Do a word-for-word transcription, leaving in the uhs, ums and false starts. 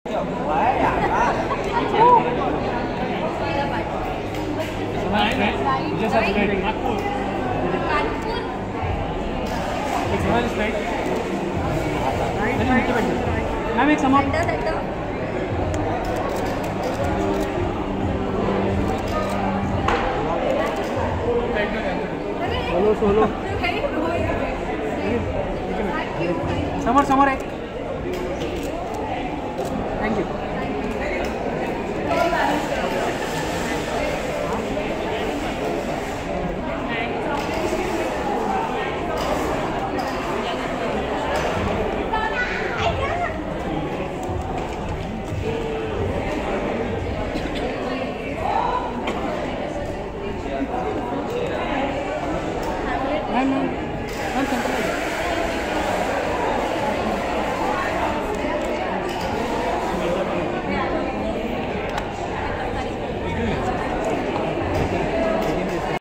Just have straight. Nagpur. एक समझ straight. Ma'am एक समाप्त. Solo solo. समर समर एक. Thank you.